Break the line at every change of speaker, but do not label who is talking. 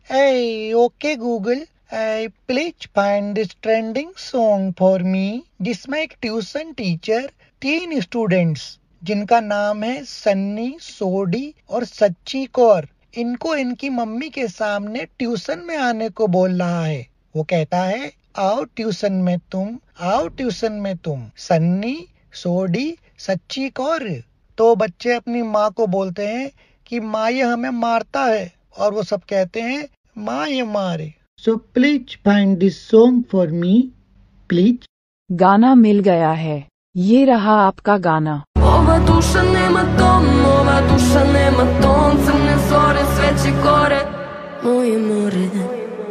Hey, okay Google, please find this trending song for me, जिसमें एक tuition teacher 3 students जिनका नाम है सन्नी, सोडी और सच्ची कौर, इनको इनकी मम्मी के सामने ट्यूशन में आने को बोल रहा है। वो कहता है, आओ ट्यूशन में तुम, आओ ट्यूशन में तुम, सन्नी, सोडी, सच्ची कौर। तो बच्चे अपनी माँ को बोलते हैं कि माँ ये हमें मारता है, और वो सब कहते हैं माँ ये मारे। So please find this song for me, please.
गाना मिल गया है, ये रहा आपका गाना।
Ova duša nema dom, ova duša nema ton, crne zore, sveće gore, moje more.